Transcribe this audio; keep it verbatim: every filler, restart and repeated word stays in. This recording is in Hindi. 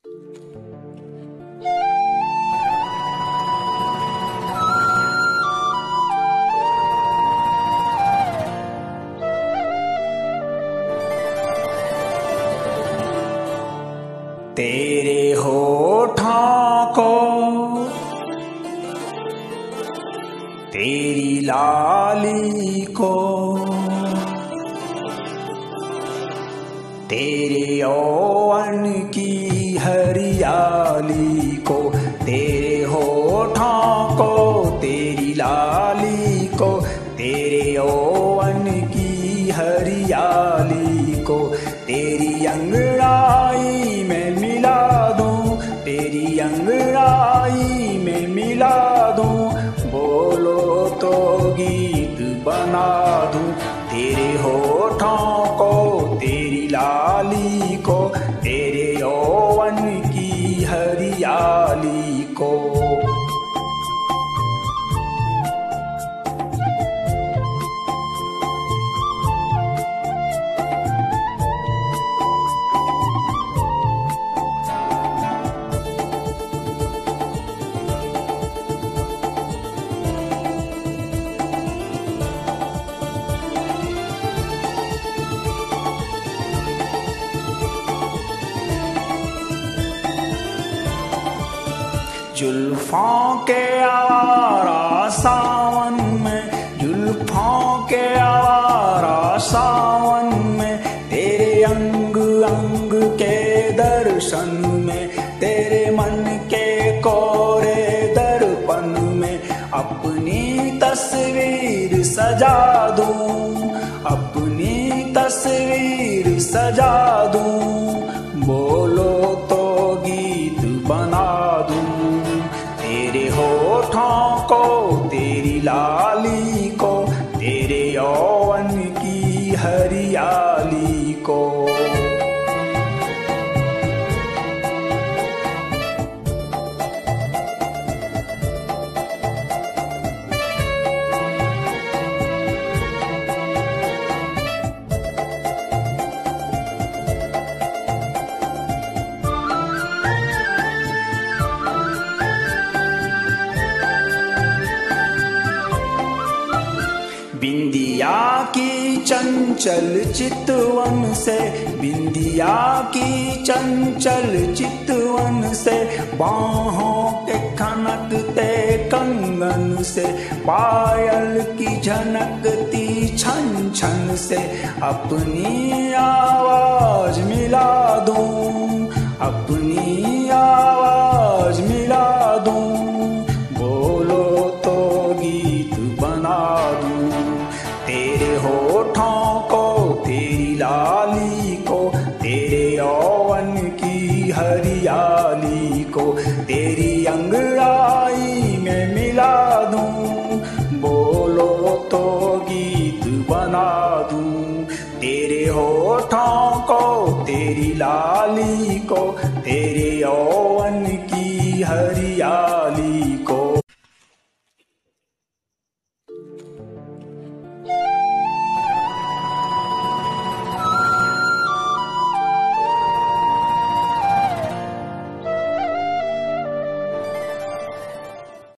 तेरे होठों को तेरी लाली को तेरे यौवन की हरियाली को, तेरे होठों को तेरी लाली को तेरे यौवन की हरियाली को, तेरी अंगड़ाई में मिला दूं, तेरी अंगड़ाई में मिला दूं, बोलो तो गीत बना दूं। तेरे होठों को तेरी लाली को तेरे यौवन की हरियाली को। जुल्फों के आवारा सावन में, जुल्फों के आवारा सावन में, तेरे अंग अंग के दर्शन में, तेरे मन के कोरे दर्पण में अपनी तस्वीर सजा दूं, अपनी तस्वीर सजा दूं, बोलो तो गीत बना दूं। तेरे होठों को तेरी लाली को तेरे यौवन की हरियाली को। बिंदिया की चंचल चितवन से, बिंदिया की चंचल चितवन से, बाहों के खनकते कंगन से, पायल की झनकती छन छन से, अपनी आवाज मिला दूं, अपनी आवाज मिला दूं, बोलो तो गीत बना दूं। तेरे होठों को तेरी लाली को तेरे यौवन की हरियाली को, तेरी अंगड़ाई में मिला दूं, बोलो तो गीत बना दूं। तेरे होठों को तेरी लाली को तेरे यौवन की हरियाली